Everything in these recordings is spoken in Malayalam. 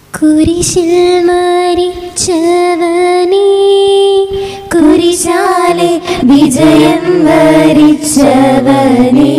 കുരിശിൽ മരിച്ചവനേ, കുരിശാലെ വിജയം വരിച്ചവനേ,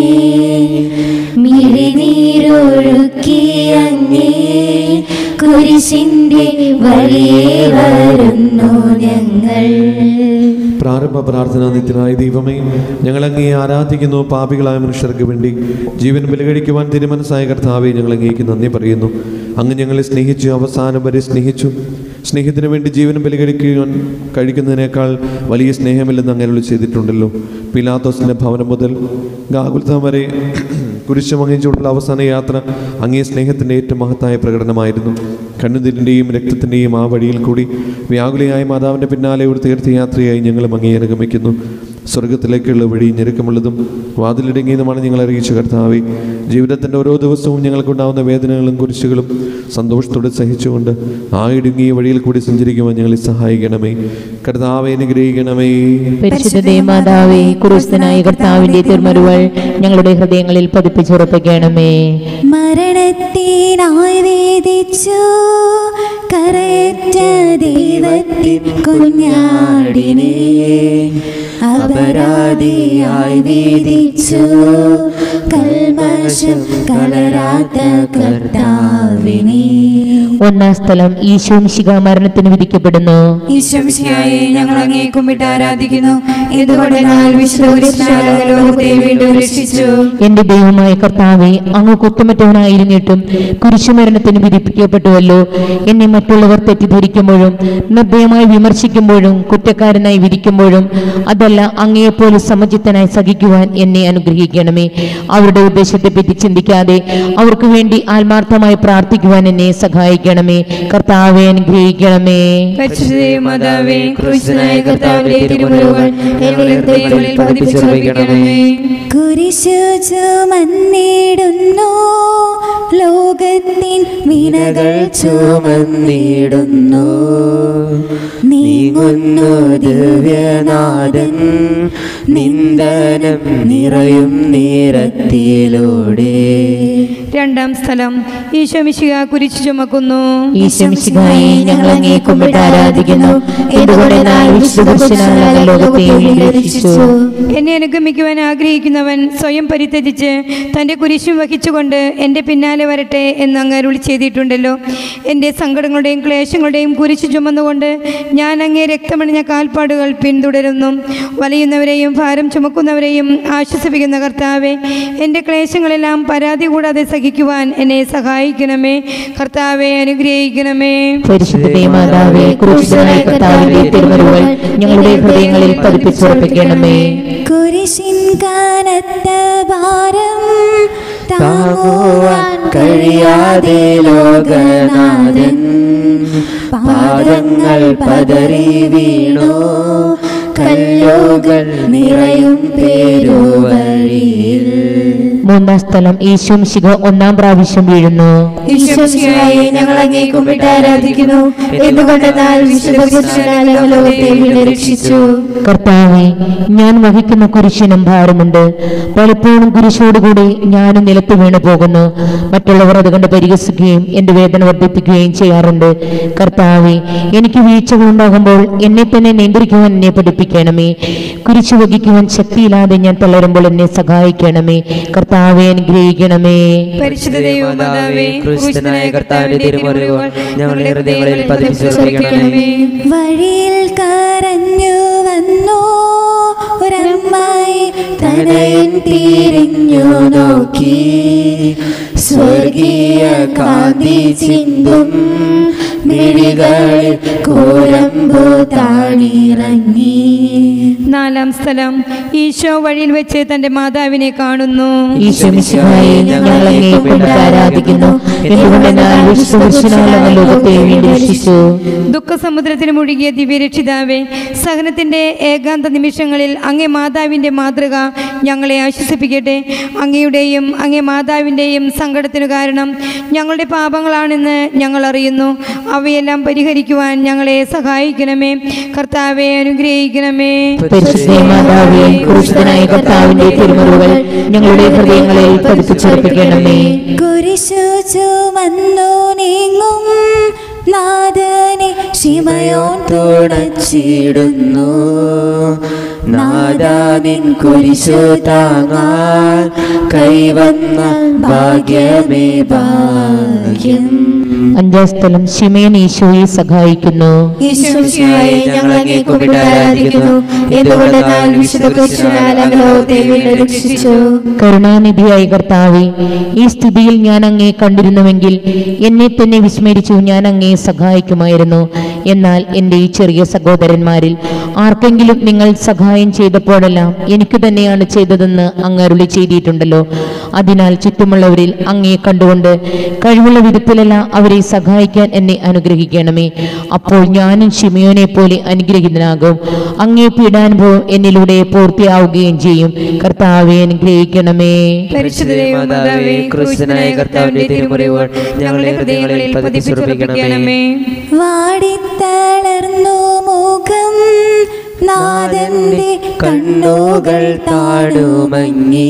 മിഴിനീരൊഴുക്കി അങ്ങേ കുരിശിന്റെ വഴിയേ വരുന്നു ഞങ്ങൾ. പ്രാരംഭ പ്രാർത്ഥന. നിത്യനായ ദൈവമേ, ഞങ്ങൾ അങ്ങേ ആരാധിക്കുന്നു. പാപികളായ മനുഷ്യർക്ക് വേണ്ടി ജീവൻ ബലികഴിക്കുവാൻ തിരുമനസ്സായ കർത്താവേ, ഞങ്ങൾ അങ്ങേക്ക് നന്ദി പറയുന്നു. അങ്ങ് ഞങ്ങളെ സ്നേഹിച്ചു, അവസാനം വരെ സ്നേഹിച്ചു. സ്നേഹത്തിന് വേണ്ടി ജീവൻ ബലികഴിക്കുവാൻ കഴിക്കുന്നതിനേക്കാൾ വലിയ സ്നേഹമില്ലെന്ന് അങ്ങനെ ചെയ്തിട്ടുണ്ടല്ലോ. പിലാത്തോസിൻ്റെ ഭവനം മുതൽ ഗാഗുൽത്ത വരെ കുരിശ് വഹിച്ചുകൊണ്ടുള്ള അവസാന യാത്ര അങ്ങേ സ്നേഹത്തിൻ്റെ ഏറ്റവും മഹത്തായ പ്രകടനമായിരുന്നു. കണ്ണുനീരിൻ്റെയും രക്തത്തിൻ്റെയും ആ വഴിയിൽ കൂടി വ്യാകുലയായ മാതാവിൻ്റെ പിന്നാലെ ഒരു തീർത്ഥയാത്രയായി ഞങ്ങളും അങ്ങേ അനുഗമിക്കുന്നു. സ്വർഗത്തിലേക്കുള്ള വഴി ഞെരുക്കമുള്ളതും വാതിലിടുങ്ങിയതുമാണ് ഞങ്ങൾ അറിയിച്ച കർത്താവേ. ജീവിതത്തിൻ്റെ ഓരോ ദിവസവും ഞങ്ങൾക്കുണ്ടാകുന്ന വേദനകളും കുരിശുകളും സന്തോഷത്തോടെ സഹിച്ചുകൊണ്ട് ആ ഇടുങ്ങിയ വഴിയിൽ കൂടി സഞ്ചരിക്കുവാൻ ഞങ്ങളെ സഹായിക്കണമേ. കർത്താവേ, അനുഗ്രഹിക്കണമേ. പരിശുദ്ധ മാതാവേ, ക്രിസ്തുനായ കർത്താവിന്റെ തിരുമുറിവുകൾ ഞങ്ങളുടെ ഹൃദയങ്ങളിൽ പതിപ്പിച്ചുറപ്പിക്കണമേ. മരണത്തിനായി വേദിച്ചു കരയറ്റ ദൈവത്തിൻ കുഞ്ഞാടിനെ, അപരാധിയായി വേദിച്ചു കൽമശം കലരാത്ത കർത്താവിനെ. ഒന്നാം സ്ഥലം. ഈശോ മിശിഹാ മരണത്തിന് വിധിക്കപ്പെടുന്നു. ഈശോ മിശിഹായെ ഞങ്ങൾ അങ്ങേ കുമ്പിട്ട് ആരാധിക്കുന്നു. എന്തുകൊണ്ടെന്നാൽ വിശുദ്ധ കുരിശിനാൽ ലോകത്തെ വീണ്ടും രക്ഷിച്ചു. എന്റെ ദൈവമായ കർത്താവേ, അങ്ങ് കുറ്റമറ്റവനായിരുന്നിട്ടും കുരിശുമരണത്തിന് വിധിപ്പിക്കപ്പെട്ടുവല്ലോ. എന്നെ മറ്റുള്ളവർ തെറ്റിദ്ധരിക്കുമ്പോഴും നിർദ്ദയമായി വിമർശിക്കുമ്പോഴും കുറ്റക്കാരനായി വിധിക്കുമ്പോഴും അതല്ല അങ്ങയെപ്പോലെ സമചിത്തനായി സഹിക്കുവാൻ എന്നെ അനുഗ്രഹിക്കണമേ. അവരുടെ ഉദ്ദേശത്തെപ്പറ്റി ചിന്തിക്കാതെ അവർക്ക് വേണ്ടി ആത്മാർത്ഥമായി പ്രാർത്ഥിക്കുവാൻ എന്നെ സഹായിക്കണമേ. കർത്താവെ, അനുഗ്രഹിക്കണമേ. മാതാവേ, ക്രിസ്തുനായ കർത്താവിന്റെ തിരുമുറിവുകൾ ഞങ്ങളുടെ ഹൃദയങ്ങളിൽ പതിപ്പിച്ചുറപ്പിക്കണമേ. കുരിശു ചുമന്നിടുന്നു, ലോകത്തിൻ വിനകൾ ചുമന്നിടുന്നു, നീങ്ങുന്നു ദിവ്യനാഥൻ നിന്ദനം നിറയും നേരത്തിലൂടെ. രണ്ടാം സ്ഥലം. ഈശോ മിശിഹാ കുരിശ് ചുമക്കുന്നു. ഈശോ മിശിഹായെ ഞങ്ങൾ അങ്ങേ കുമ്പിട്ട് ആരാധിക്കുന്നു. എന്തുകൊണ്ടെന്നാൽ വിശുദ്ധ കുരിശിനാൽ ലോകത്തെ വീണ്ടും രക്ഷിച്ചു. എന്നെ അനുഗമിക്കുവാൻ ആഗ്രഹിക്കുന്നവൻ സ്വയം പരിത്യജിച്ച് തൻ്റെ കുരിശും വഹിച്ചുകൊണ്ട് എൻ്റെ പിന്നാലെ വരട്ടെ എന്ന് അങ്ങ് അരുളി ചെയ്തിട്ടുണ്ടല്ലോ. എൻ്റെ സങ്കടങ്ങളുടെയും ക്ലേശങ്ങളുടെയും കുരിശ് ചുമന്നുകൊണ്ട് ഞാൻ അങ്ങേ രക്തമണിഞ്ഞ കാൽപ്പാടുകൾ പിന്തുടരുന്നു. വലയുന്നവരെയും ഭാരം ചുമക്കുന്നവരെയും ആശ്വസിപ്പിക്കുന്ന കർത്താവെ, എൻ്റെ ക്ലേശങ്ങളെല്ലാം പരാതി കൂടാതെ സഹിക്കുവാൻ എന്നെ സഹായിക്കണമേ. കർത്താവെ, അനുഗ്രഹിക്കണമേ. പരിശുദ്ധ മാതാവേ, ക്രിസ്തുനായ കർത്താവിന്റെ തിരുമുറിവുകൾ ഞങ്ങളുടെ ഹൃദയങ്ങളിൽ പതിപ്പിച്ചുറപ്പിക്കണമേ. കുരിശിൻ കനത്ത ഭാരം താങ്ങുവാൻ കഴിയാതെ ലോകനാഥൻ പാദങ്ങൾ പതറി വീണു, കല്ലുകൾ നിറയും പേരുവഴിയിൽ. മൂന്നാം സ്ഥലം. ഈശോ മിശിഹാ ഒന്നാം പ്രാവശ്യം വീഴുന്നു. ഈശോ മിശിഹായെ ഞങ്ങൾ അങ്ങേ കുമ്പിട്ട് ആരാധിക്കുന്നു. എന്തുകൊണ്ടെന്നാൽ വിശുദ്ധ കുരിശിനാൽ ലോകത്തെ വീണ്ടും രക്ഷിച്ചു. കർത്താവേ, ഞാൻ വഹിക്കുന്ന കുരിശിനും ഭാരമുണ്ട്. പലപ്പോഴും കുരിശോടുകൂടി ഞാനും നിലത്ത് വീണു പോകുന്നു. മറ്റുള്ളവർ അതുകൊണ്ട് പരിഹസിക്കുകയും എന്റെ വേദന വർദ്ധിപ്പിക്കുകയും ചെയ്യാറുണ്ട്. കർത്താവേ, എനിക്ക് വീഴ്ചകളുണ്ടാകുമ്പോൾ എന്നെ തന്നെ നിയന്ത്രിക്കുവാൻ എന്നെ പഠിപ്പിക്കണമേ. കുരിശ് വഹിക്കുവാൻ ശക്തിയില്ലാതെ ഞാൻ തളരുമ്പോൾ എന്നെ സഹായിക്കണമേ. കർത്താവെ, അനുഗ്രഹിക്കണമേ. പരിശുദ്ധ ദൈവമാതാവേ, ക്രിസ്തുനായ കർത്താവിന്റെ തിരുമുറിവുകൾ ഞങ്ങളുടെ ഹൃദയങ്ങളിൽ പതിപ്പിച്ചുറപ്പിക്കണമേ. വഴിയിൽ കരഞ്ഞു വന്നു ഒരമ്മായി തനയൻ തിരിഞ്ഞു നോക്കി, സ്വർഗീയ കാന്തി ചിന്തും മിഴികളിൽ കോരമ്പു താണിറങ്ങി. നാലാം സ്ഥലം. ഈശോ വഴിയിൽ വെച്ച് തന്റെ മാതാവിനെ കാണുന്നു. ഈശോ മിശിഹായെ ഞങ്ങൾ അങ്ങേ കുമ്പിട്ട് ആരാധിക്കുന്നു. എന്തുകൊണ്ടെന്നാൽ വിശുദ്ധ കുരിശിനാൽ അങ്ങ് ലോകത്തെ വീണ്ടും രക്ഷിച്ചു. ദുഃഖസമുദ്രത്തിൽ മുഴുകിയ ദിവ്യരക്ഷിതാവേ, സഹനത്തിന്റെ ഏകാന്ത നിമിഷങ്ങളിൽ അങ്ങേ മാതാവിന്റെ മാതൃക ഞങ്ങളെ ആശ്വസിപ്പിക്കട്ടെ. അങ്ങയുടെയും അങ്ങേ മാതാവിന്റെയും സങ്കടത്തിനു കാരണം ഞങ്ങളുടെ പാപങ്ങളാണെന്ന് ഞങ്ങൾ അറിയുന്നു. അവയെല്ലാം പരിഹരിക്കുവാൻ ഞങ്ങളെ സഹായിക്കണമേ. കർത്താവെ, അനുഗ്രഹിക്കണമേ. പരിശുദ്ധ മാതാവേ, ക്രിസ്തുനായ കർത്താവിന്റെ തിരുമുറിവുകൾ ഞങ്ങളുടെ ഹൃദയങ്ങളിൽ പതിപ്പിച്ചുറപ്പിക്കണമേ. കുരിശു ചുമന്നു നീങ്ങും നാഥനെ ശിമയോൻ തുണച്ചിടുന്നു. നാഥാ നിൻ കുരിശു താങ്ങാൻ കൈവന്ന ഭാഗ്യമേ ഭാഗ്യം. അഞ്ചാം സ്ഥലം ശിമയോൻ ഈശോയെ സഹായിക്കുന്നു. ഈശോയെ ഞങ്ങൾ അങ്ങേ കുമ്പിട്ട് ആരാധിക്കുന്നു. എന്തുകൊണ്ടെന്നാൽ വിശുദ്ധ കുരിശിനാൽ അങ്ങ് ലോകത്തെ വീണ്ടും രക്ഷിച്ചു. കരുണാനിധിയായ കർത്താവേ, ഈ സ്ഥിതിയിൽ ഞാൻ അങ്ങേ കണ്ടിരുന്നുവെങ്കിൽ എന്നെ തന്നെ വിസ്മരിച്ചു ഞാൻ അങ്ങേ സഹായിക്കുമായിരുന്നു. എന്നാൽ എൻ്റെ ഈ ചെറിയ സഹോദരന്മാരിൽ ആർക്കെങ്കിലും നിങ്ങൾ സഹായം ചെയ്തപ്പോഴെല്ലാം എനിക്ക് തന്നെയാണ് ചെയ്തതെന്ന് അങ്ങ് അരുളി ചെയ്തിട്ടുണ്ടല്ലോ. അതിനാൽ ചുറ്റുമുള്ളവരിൽ അങ്ങേ കണ്ടുകൊണ്ട് കഴിവുള്ള വിധത്തിലെല്ലാം അവരെ സഹായിക്കാൻ എന്നെ അനുഗ്രഹിക്കണമേ. അപ്പോൾ ഞാനും ശിമയോനെ പോലെ അനുഗ്രഹിതനാകും. അങ്ങേ പീഡാനുഭവം എന്നിലൂടെ പൂർത്തിയാവുകയും ചെയ്യും. കർത്താവെ അനുഗ്രഹിക്കണമേ. വാടിത്തളർന്നു മുഖം നാഥന്റെ കണ്ണുകൾ താടുമങ്ങി.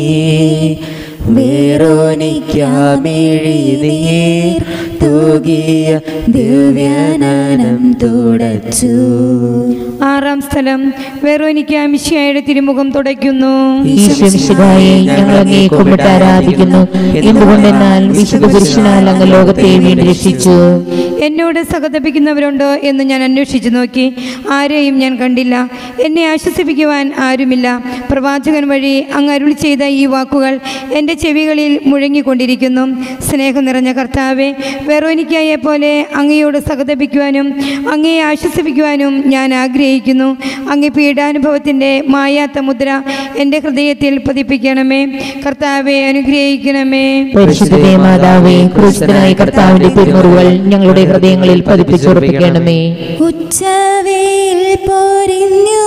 വേറോനിക്കാമിഴിനീർ തൂകിയ ദിവ്യനനം തുടച്ചു. ആറാം സ്ഥലം വെറോനിക്ക മിശിഹായുടെ തിരുമുഖം തുടയ്ക്കുന്നു. ഈശോയെ ഞങ്ങൾ അങ്ങേ കുമ്പിട്ട് ആരാധിക്കുന്നു. എന്തുകൊണ്ടെന്നാൽ വിശുദ്ധ പുരുഷനാൽ അങ്ങ് ലോകത്തെ വീണ്ടും രക്ഷിച്ചു. എന്നോട് സഹതപിക്കുന്നവരുണ്ടോ എന്ന് ഞാൻ അന്വേഷിച്ചു നോക്കി, ആരെയും ഞാൻ കണ്ടില്ല. എന്നെ ആശ്വസിപ്പിക്കുവാൻ ആരുമില്ല. പ്രവാചകൻ വഴി അങ്ങ് അരുളി ചെയ്ത ഈ വാക്കുകൾ എൻ്റെ ചെവികളിൽ മുഴങ്ങിക്കൊണ്ടിരിക്കുന്നു. സ്നേഹം നിറഞ്ഞ കർത്താവെ, വെറോനിക്കയെ പോലെ അങ്ങയോട് സഹതപിക്കുവാനും അങ്ങയെ ആശ്വസിപ്പിക്കുവാനും ഞാൻ ആഗ്രഹിക്കുന്നു. അങ്ങേ പീഡാനുഭവത്തിൻ്റെ മായാത്ത മുദ്ര എൻ്റെ ഹൃദയത്തിൽ പതിപ്പിക്കണമേ. കർത്താവെ അനുഗ്രഹിക്കണമേ. പരിശുദ്ധ മാതാവേ, ക്രൂശിതനായ കർത്താവിന്റെ തിരുമുറിവുകൾ ഞങ്ങളുടെ ഹൃദയങ്ങളിൽ പതിപ്പിച്ചുറപ്പിക്കണമേ. ഉച്ചവേൽ പൊരിഞ്ഞു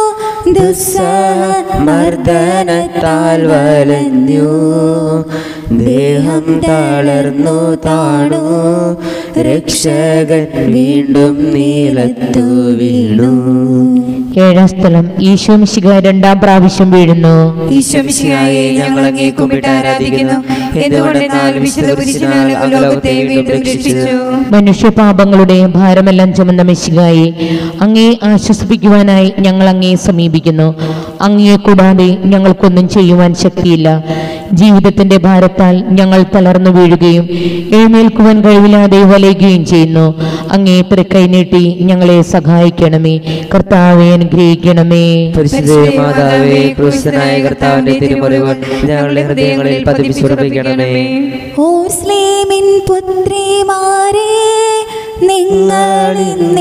ദുസ്സഹമർദ്ദനത്താൽ വലഞ്ഞു. ദേഹം തളർന്നു താണു. രക്ഷകൻ വീണ്ടും നീലത്തു വീണു. ഏഴാം സ്ഥലം ഈശോ മിശിഹാ രണ്ടാം പ്രാവശ്യം വീഴുന്നു. ഈശോമിശിഹായെ ഞങ്ങൾ അങ്ങേ കുമ്പിട്ട് ആരാധിക്കുന്നു. എന്തുകൊണ്ടെന്നാൽ വിശുദ്ധ കുരിശിനാൽ അങ്ങ് ലോകത്തെ വീണ്ടും രക്ഷിച്ചു. മനുഷ്യപാപങ്ങളുടെ ഭാരമെല്ലാം ചുമന്ന മിശിഹായെ, അങ്ങേ ആശ്വസിപ്പിക്കുവാനായി ഞങ്ങൾ അങ്ങേ സമീപിക്കുന്നു. അങ്ങയെ കൂടാതെ ഞങ്ങൾക്കൊന്നും ചെയ്യുവാൻ ശക്തിയില്ല. ജീവിതത്തിന്റെ ഭാരത്താൽ ഞങ്ങൾ തളർന്നു വീഴുകയും എഴുന്നേൽക്കുവാൻ കഴിവില്ലാതെ വലയുകയും ചെയ്യുന്നു. അങ്ങേ തൃക്കൈ നീട്ടി ഞങ്ങളെ സഹായിക്കണമേ. കർത്താവെ അനുഗ്രഹിക്കണമേ. പരിശുദ്ധമാതാവേ, ക്രൂശിതനായ കർത്താവിന്റെ തിരുമുറിവുകൾ ഞങ്ങളുടെ ഹൃദയങ്ങളിൽ പതിപ്പിച്ചുറപ്പിക്കണമേ. ഓർസ്ലേമിൻ പുത്രിമാരെ, നിങ്ങൾ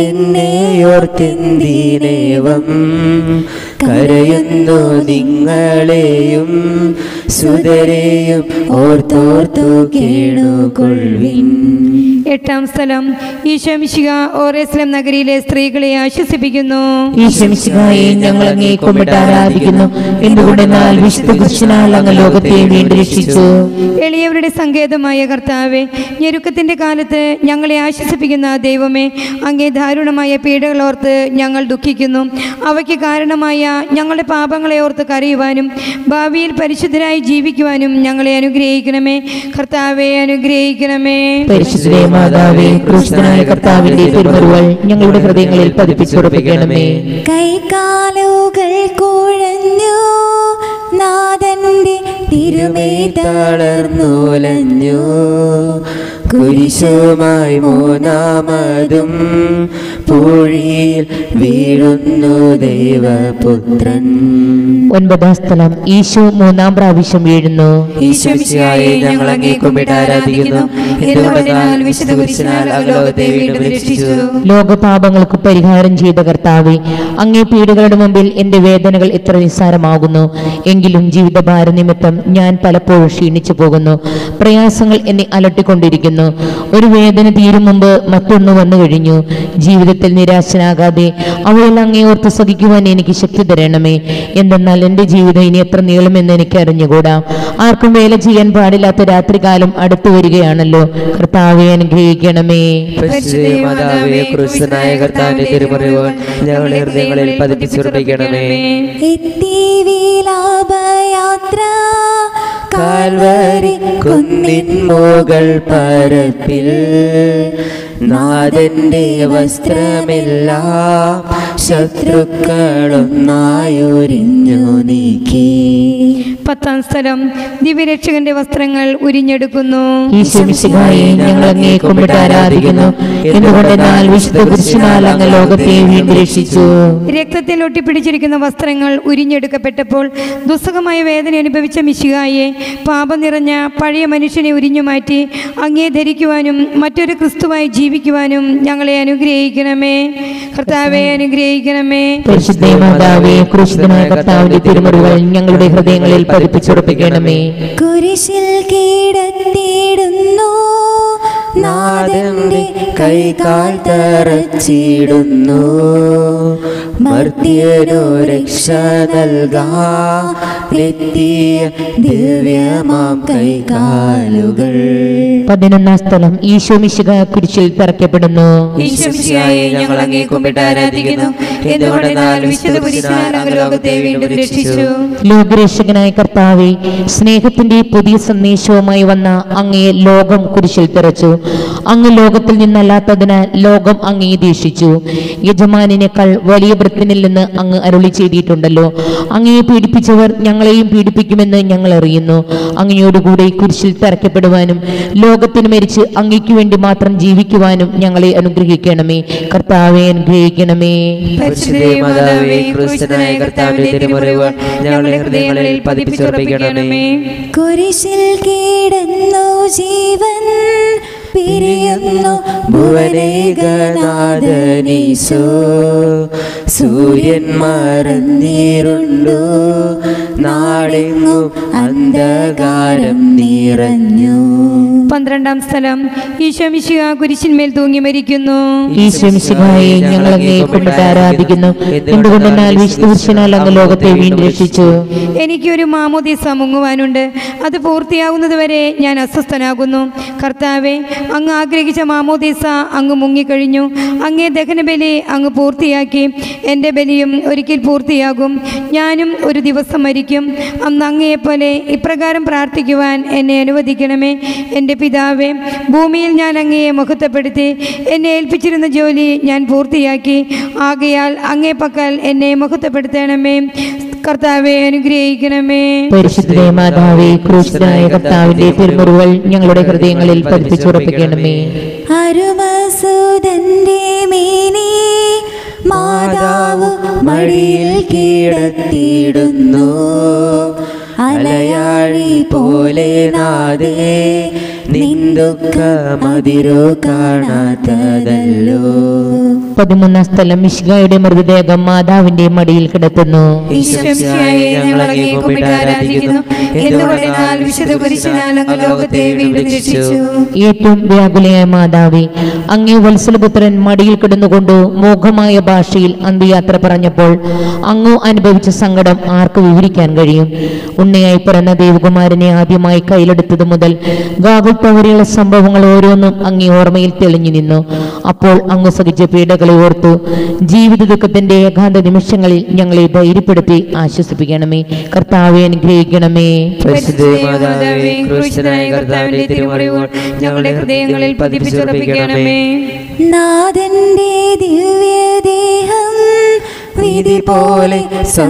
നിന്നെയോർത്തെന്തിനേവം കരയുന്നു. നിങ്ങളെയും സുതരെയും ഓർത്തോർത്തു കേണുകൊള്ളുവിൻ. എട്ടാം സ്ഥലം ഈശോ മിശിഹാ ഓറേസ്ലേം നഗരിയിലെ സ്ത്രീകളെ ആശ്വസിപ്പിക്കുന്നു. ഈശോ മിശിഹായെ ഞങ്ങൾ അങ്ങേ കുമ്പിട്ട് ആരാധിക്കുന്നു. എന്തുകൊണ്ടെന്നാൽ വിശുദ്ധ പുരുഷനാൽ അങ്ങ് ലോകത്തെ വീണ്ടും രക്ഷിച്ചു. എളിയവരുടെ സങ്കേതമായ കർത്താവെ, ഞെരുക്കത്തിന്റെ കാലത്ത് ഞങ്ങളെ ആശ്വസിപ്പിക്കുന്ന ദൈവമേ, അങ്ങേ ദാരുണമായ പീഡകളോർത്ത് ഞങ്ങൾ ദുഃഖിക്കുന്നു. അവയ്ക്ക് കാരണമായ ഞങ്ങളുടെ പാപങ്ങളെ ഓർത്ത് കരയുവാനും ഭാവിയിൽ പരിശുദ്ധരായി ജീവിക്കുവാനും ഞങ്ങളെ അനുഗ്രഹിക്കണമേ. കർത്താവെ അനുഗ്രഹിക്കണമേ. പരിശുദ്ധ മാതാവേ, ക്രൂശിതനായ കർത്താവിന്റെ തിരുമുറിവുകൾ ഞങ്ങളുടെ ഹൃദയങ്ങളിൽ പതിപ്പിച്ചുറപ്പിക്കണമേ. കൈകാലുകൾ കുഴഞ്ഞു നാഥന്റെ തിരുമേ തളർന്നുലഞ്ഞു. കുരിശുമായി മൂന്നാമതും പൂഴിയിൽ വീഴുന്നു ദൈവപുത്രൻ. ഒൻപതാം സ്ഥലം ഈശോ മൂന്നാം പ്രാവശ്യം വീഴുന്നു. ഈശോമിശിഹായെ ഞങ്ങൾ അങ്ങേ കുമ്പിട്ട് ആരാധിക്കുന്നു. എന്തുകൊണ്ടെന്നാൽ വിശുദ്ധ കുരിശിനാൽ അങ്ങ് ലോകത്തെ വീണ്ടും രക്ഷിച്ചു. ലോകപാപങ്ങൾക്ക് പരിഹാരം ചെയ്ത കർത്താവേ, അങ്ങേ പീഡകളുടെ മുമ്പിൽ എന്റെ വേദനകൾ എത്ര നിസ്സാരമാകുന്നു. എങ്കിലും ജീവിതഭാര നിമിത്തം ഞാൻ പലപ്പോഴും ക്ഷീണിച്ചു പോകുന്നു. പ്രയാസങ്ങൾ എന്നെ അലട്ടിക്കൊണ്ടിരിക്കുന്നു. ഒരു വേദന തീരും മുമ്പ് മറ്റൊന്ന് വന്നു കഴിഞ്ഞു. ജീവിതത്തിൽ നിരാശനാകാതെ അവയെല്ലാം അങ്ങേ ഓർത്ത് സഹിക്കുവാൻ എനിക്ക് ശക്തി തരണമേ. എന്തെന്നാൽ എൻ്റെ ജീവിതം ഇനി എത്ര നീളുമെന്ന് എനിക്ക് അറിഞ്ഞുകൂടാ. ആർക്കും വേല ചെയ്യാൻ പാടില്ലാത്ത രാത്രികാലം അടുത്തു വരികയാണല്ലോ. കർത്താവെ അനുഗ്രഹിക്കണമേ. പരിശുദ്ധമാതാവേ, ക്രൂശിതനായ കർത്താവിന്റെ തിരുമുറിവുകൾ ഞങ്ങളുടെ ഹൃദയങ്ങളിൽ പതിപ്പിച്ചുറപ്പിക്കണമേ. വിലാപയാത്ര കാൽവരി കുന്നിൻ മുകൾ പരപ്പിൽ നാഥന്റെ വസ്ത്രമെല്ലാം ശത്രുക്കളൊന്നായൊരിഞ്ഞു നീക്കി. 10-ാം സ്ഥലം ദിവ്യരക്ഷകന്റെ വസ്ത്രങ്ങൾ ഉരിഞ്ഞെടുക്കുന്നു. ഈശോമിശിഹായെ ഞങ്ങൾ അങ്ങയെ കുമ്പിട്ട് ആരാധിക്കുന്നു. എന്തുകൊണ്ടെന്നാൽ വിശുദ്ധ കുരിശിനാൽ അങ്ങ് ലോകത്തെ വീണ്ടും രക്ഷിച്ചു. രക്തത്തിൽ ഒട്ടിപ്പിടിച്ചിരിക്കുന്ന വസ്ത്രങ്ങൾ ഉരിഞ്ഞെടുക്കപ്പെട്ടപ്പോൾ ദുസ്സഹമായ വേദന അനുഭവിച്ച മിശിഹായെ പാപം നിറഞ്ഞ പഴയ മനുഷ്യനെ ഉരിഞ്ഞു മാറ്റി അങ്ങയെ ധരിക്കുവാനും മറ്റൊരു ക്രിസ്തുവായി ജീവിക്കുവാനും ഞങ്ങളെ അനുഗ്രഹിക്കണമേ. കർത്താവെ അനുഗ്രഹിക്കണമേ. പരിശുദ്ധ മാതാവേ, ക്രൂശിതനായ കർത്താവിന്റെ തിരുമുറിവുകൾ ഞങ്ങളുടെ ഹൃദയങ്ങളിൽ പതിപ്പിച്ചുറപ്പിക്കണമേ. കുരിശിൽ കീഴത്തിയിടുന്നു നാഥന്റെ കൈകാൽ തറച്ചിടുന്നു. മർത്യനോ രക്ഷ നൽകാനെത്തിയ ദിവ്യമാം കൈകാലുകൾ. 11-ാം സ്ഥലം ഈശോമിശിഹ കുരിശിൽ തറയ്ക്കപ്പെടുന്നു. ഈശോമിശിഹായെ ഞങ്ങൾ അങ്ങയെ കുമ്പിട്ട് ആരാധിക്കുന്നു. എന്തുകൊണ്ടെന്നാൽ വിശുദ്ധ കുരിശിനാൽ അങ്ങ് ലോകത്തെ വീണ്ടും രക്ഷിച്ചു. ലോകരക്ഷകനായ കർത്താവേ, സ്നേഹത്തിന്റെ പുതിയ സന്ദേശവുമായി വന്ന അങ്ങയെ ലോകം കുരിശിൽ തറച്ചു. അങ്ങ് ലോകത്തിൽ നിന്നല്ലാത്തതിനാൽ ലോകം അങ്ങയെ ദേഷിച്ചു. യജമാനിനേക്കാൾ വലിയ ഭൃത്യനിൽ നിന്ന് അങ്ങ് അരുളി ചെയ്തിട്ടുണ്ടല്ലോ. അങ്ങയെ പീഡിപ്പിച്ചവർ ഞങ്ങളെയും പീഡിപ്പിക്കുമെന്ന് ഞങ്ങൾ അറിയുന്നു. അങ്ങയോടുകൂടെ കുരിശിൽ തറയ്ക്കപ്പെടുവാനും ലോകത്തിന് മരിച്ച് അങ്ങയ്ക്ക് വേണ്ടി മാത്രം ജീവിക്കുവാനും ഞങ്ങളെ അനുഗ്രഹിക്കണമേ. കർത്താവെ അനുഗ്രഹിക്കണമേ. ഞങ്ങളുടെ ഹൃദയങ്ങളിൽ പതിപ്പിച്ചുറപ്പിക്കണമേ. കുരിശിൽ കീടുന്നു ജീവൻ പിരിയുന്നു ഭുവനേകനാഥനീശോ. സൂര്യൻ മറന്നിരുണ്ടു നാടെങ്ങും അന്ധകാരം നിറഞ്ഞു. 12-ാം സ്ഥലം ഈശോമിശിഹ കുരിശിന്മേൽ തൂങ്ങി മരിക്കുന്നു. ഈശോമിശിഹായെ ഞങ്ങൾ അങ്ങയെ കുമ്പിട്ട് ആരാധിക്കുന്നു. എന്തുകൊണ്ടെന്നാൽ വിശുദ്ധ കുരിശിനാൽ അങ്ങ് ലോകത്തെ വീണ്ടും രക്ഷിച്ചു. എനിക്കൊരു മാമോദീസ മുങ്ങുവാനുണ്ട്. അത് പൂർത്തിയാകുന്നതുവരെ ഞാൻ അസ്വസ്ഥനാകുന്നു. കർത്താവെ, അങ്ങ് ആഗ്രഹിച്ച മാമോദീസ അങ്ങ് മുങ്ങിക്കഴിഞ്ഞു. അങ്ങേ ദഹനബലി അങ്ങ് പൂർത്തിയാക്കി. എൻ്റെ ബലിയും ഒരിക്കൽ പൂർത്തിയാകും. ഞാനും ഒരു ദിവസം മരിക്കും. അന്ന് അങ്ങയെപ്പോലെ ഇപ്രകാരം പ്രാർത്ഥിക്കുവാൻ എന്നെ അനുവദിക്കണമേ. എൻ്റെ പിതാവേ, ഭൂമിയിൽ ഞാൻ അങ്ങയെ മഹത്വപ്പെടുത്തി. എന്നെ ഏൽപ്പിച്ചിരുന്ന ജോലി ഞാൻ പൂർത്തിയാക്കി. ആകയാൽ അങ്ങേ പക്കൽ എന്നെ മഹത്വപ്പെടുത്തണമേ. കർത്താവെ അനുഗ്രഹിക്കണമേ. പരിശുദ്ധ മാതാവേ, ക്രൂശിതനായ കർത്താവിന്റെ തിരുമുറിവുകൾ ഞങ്ങളുടെ ഹൃദയങ്ങളിൽ പതിപ്പിച്ചുറപ്പിക്കണമേ. അരുമസുതന്റെ മേനി മാതാവ് മടിയിൽ കിടത്തിയിടുന്നു. അലയാഴി പോലെ നാദേ നിന്ദുഃഖമതിരോ കാണാത്തതല്ലോ. 13-ാം സ്ഥലം മിശിഹായുടെ മൃതദേഹം മാതാവിന്റെ മടിയിൽ കിടത്തുന്നു. ഈശോമിശിഹായെ ഞങ്ങൾ അങ്ങയെ കുമ്പിട്ട് ആരാധിക്കുന്നു. എന്തുകൊണ്ടെന്നാൽ വിശുദ്ധ കുരിശിനാൽ അങ്ങ് ലോകത്തെ വീണ്ടും രക്ഷിച്ചു. ഏറ്റവും വ്യാകുലയായ മാതാവേ, അങ്ങേ വത്സലപുത്രൻ മടിയിൽ കിടന്നുകൊണ്ട് മോഹമായ ഭാഷയിൽ അന്ത്യയാത്ര പറഞ്ഞപ്പോൾ അങ്ങ് അനുഭവിച്ച സങ്കടം ആർക്ക് വിവരിക്കാൻ കഴിയും? ഉണ്ണിയായി പിറന്ന ദേവകുമാരനെ ആദ്യമായി കയ്യിലെടുത്തത് മുതൽ ഗാഗുൽത്ത വരെയുള്ള സംഭവങ്ങൾ ഓരോന്നും അങ്ങേ ഓർമ്മയിൽ തെളിഞ്ഞു നിന്നു. അപ്പോൾ അങ്ങ് സഹിച്ച പീഡകളെ ഓർത്തു ജീവിത ദുഃഖത്തിന്റെ ഏകാന്ത നിമിഷങ്ങളിൽ ഞങ്ങളെ ധൈര്യപ്പെടുത്തി ആശ്വസിപ്പിക്കണമേ. കർത്താവെ അനുഗ്രഹിക്കണമേ. ഞങ്ങളുടെ ഹൃദയങ്ങളിൽ പതിപ്പിച്ചുറപ്പിക്കണമേ. നാഥന്റെ ദിവ്യദേഹം വിധി പോലെ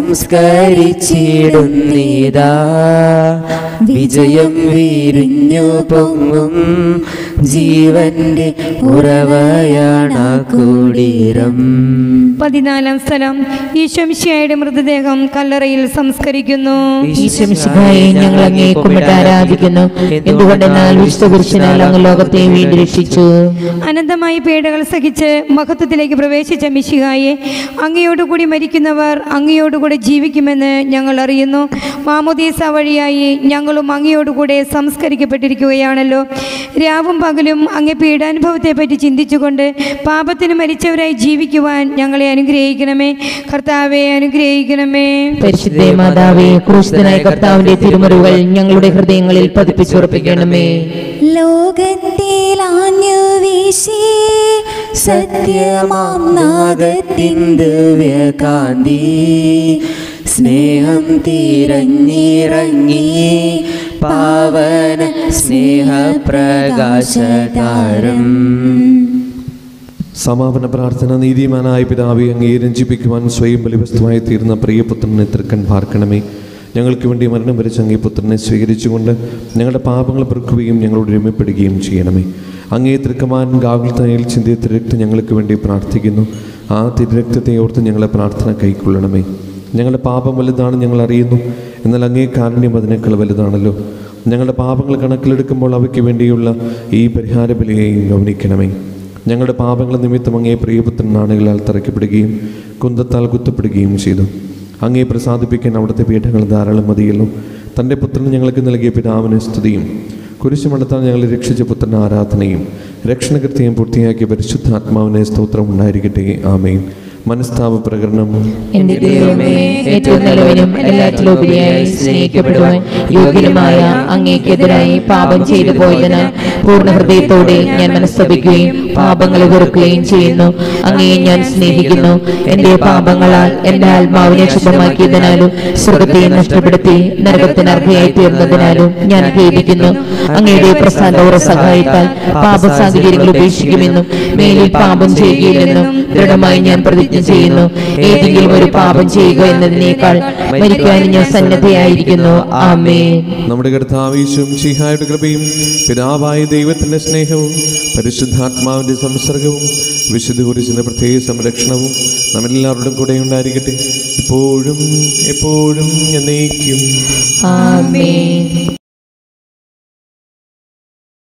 സംസ്കരിച്ചിടുന്നീതാ. വിജയം വിരിഞ്ഞു പൊങ്ങും ജീവന്റെ ഉറവയാണ് കുടീരം. 14-ാം സ്ഥലം ഈശോമിശിഹായുടെ മൃതദേഹം കല്ലറയിൽ സംസ്കരിക്കുന്നു. ഈശോമിശിഹായെ ഞങ്ങൾ അങ്ങയെ കുമ്പിട്ട് ആരാധിക്കുന്നു. എന്തുകൊണ്ടെന്നാൽ വിശുദ്ധ കുരിശിനാൽ അങ്ങ് ലോകത്തെ വീണ്ടും രക്ഷിച്ചു. അനന്തമായ പീഡകൾ സഹിച്ച് മഹത്വത്തിലേക്ക് പ്രവേശിച്ച മിശിഹായെ, അങ്ങയോടുകൂടി മരിക്കുന്നവർ അങ്ങയോടുകൂടെ ജീവിക്കുമെന്ന് ഞങ്ങൾ അറിയുന്നു. മാമോദീസ വഴിയായി ഞങ്ങളും അങ്ങയോടുകൂടെ സംസ്കരിക്കപ്പെട്ടിരിക്കുകയാണല്ലോ. രാവും പകലും അങ്ങേ പീഡാനുഭവത്തെ പറ്റി ചിന്തിച്ചുകൊണ്ട് പാപത്തിന് മരിച്ചവരായി ജീവിക്കുവാൻ ഞങ്ങളെ അനുഗ്രഹിക്കണമേ. കർത്താവെ അനുഗ്രഹിക്കണമേ. പരിശുദ്ധ മാതാവേ, ക്രൂശിതനായ കർത്താവിന്റെ തിരുമുറിവുകൾ ഞങ്ങളുടെ ഹൃദയങ്ങളിൽ പതിപ്പിച്ചുറപ്പിക്കണമേ. ലോകത്തിലാഞ്ഞു വീശി സത്യമാം നാഗത്തിൻ ദിവ്യകാന്തി സ്നേഹം തിരഞ്ഞിറങ്ങി പാവന സ്നേഹപ്രകാശതാരം. സമാപന പ്രാർത്ഥന. നീതിമാനായ പിതാവെ, അങ്ങയെ രഞ്ജിപ്പിക്കുവാൻ സ്വയം ബലിവസ്തുവായി തീർന്ന പ്രിയപുത്രനെ തൃക്കൺ പാർക്കണമേ. ഞങ്ങൾക്ക് വേണ്ടി മരണം വരിച്ച അങ്ങേ പുത്രനെ സ്വീകരിച്ചുകൊണ്ട് ഞങ്ങളുടെ പാപങ്ങൾ പൊറുക്കുകയും ഞങ്ങളോട് രമ്യപ്പെടുകയും ചെയ്യണമേ. അങ്ങേ തൃക്കമാൻ ഗാകുൽത്തായിൽ ചിന്തിയ തിരക്തം ഞങ്ങൾക്ക് വേണ്ടി പ്രാർത്ഥിക്കുന്നു. ആ തിരക്തത്തെ ഓർത്ത് ഞങ്ങളെ പ്രാർത്ഥന കൈക്കൊള്ളണമേ. ഞങ്ങളുടെ പാപം വലുതാണ് ഞങ്ങൾ അറിയുന്നു, എന്നാൽ അങ്ങേ കാരുണ്യം അതിനേക്കാൾ വലുതാണല്ലോ. ഞങ്ങളുടെ പാപങ്ങൾ കണക്കിലെടുക്കുമ്പോൾ അവയ്ക്ക് വേണ്ടിയുള്ള ഈ പരിഹാര ബലിയെയും ഗൗനിക്കണമേ. ഞങ്ങളുടെ പാപങ്ങൾ നിമിത്തം അങ്ങേ പ്രിയപുത്രൻ നാണുകളാൽ തറയ്ക്കപ്പെടുകയും കുന്തത്താൽ കുത്തപ്പെടുകയും ചെയ്തു. അങ്ങേ പ്രസാദിപ്പിക്കാൻ അവിടുത്തെ പീഠങ്ങൾ ധാരാളം മതിയല്ലോ. തൻ്റെ പുത്രൻ ഞങ്ങൾക്ക് നൽകിയ പിതാവിന് സ്തുതിയും കുരിശുമടത്താൽ ഞങ്ങളെ രക്ഷിച്ച പുത്രന് ആരാധനയും രക്ഷണകൃത്യം പൂർത്തിയാക്കിയ പരിശുദ്ധാത്മാവിനെ സ്തോത്രം ഉണ്ടായിരിക്കട്ടെ. ആമേൻ. മനസ്താപ പ്രകരണം. എന്റെ ദൈവമേ, ഏറ്റവും നല്ലവനും എല്ലാറ്റിലുപരിയായി സ്നേഹിക്കപ്പെടുവാൻ യോഗ്യനുമായ അങ്ങേക്കെതിരായി പാപം ചെയ്തു പോയതിനാൽ പൂർണ്ണ ഹൃദയത്തോടെ ഞാൻ മനസ്തപിക്കുകയും പാപങ്ങളെ വെറുക്കുകയും ചെയ്യുന്നു. അങ്ങയെ ഞാൻ സ്നേഹിക്കുന്നു. എന്റെ പാപങ്ങളാൽ എന്റെ ആത്മാവിനെ ശുദ്ധമാക്കിയതിനാലും സ്വർഗത്തെ നഷ്ടപ്പെടുത്തി നരകത്തിന് അർഹയായി തീർന്നതിനാലും ഞാൻ ഖേദിക്കുന്നു. അങ്ങയുടെ പ്രസാദപൂർവ്വ സഹായത്താൽ പാപ സാഹചര്യങ്ങൾ ഉപേക്ഷിക്കുമെന്നും മേലിൽ പാപം ചെയ്യുകയില്ലെന്നും ദൃഢമായി ഞാൻ പ്രതിജ്ഞ ചെയ്യുന്നു. ഏതെങ്കിലും ഒരു പാപം ചെയ്യുക എന്നതിനേക്കാൾ മരിക്കാൻ ഞാൻ സന്നദ്ധയായിരിക്കുന്നു. ആമേൻ. നമ്മുടെ കർത്താവ് യേശു മിശിഹായുടെ കൃപയും പിതാവായ ദൈവത്തിന്റെ സ്നേഹവും പരിശുദ്ധാത്മാവിന്റെ സംസർഗവും വിശുദ്ധ കുരിശിന്റെ പ്രത്യേക സംരക്ഷണവും നമ്മെല്ലാവരുടെയും കൂടെ ഉണ്ടായിരിക്കട്ടെ, ഇപ്പോഴും എപ്പോഴും എന്നേക്കും. ആമേൻ.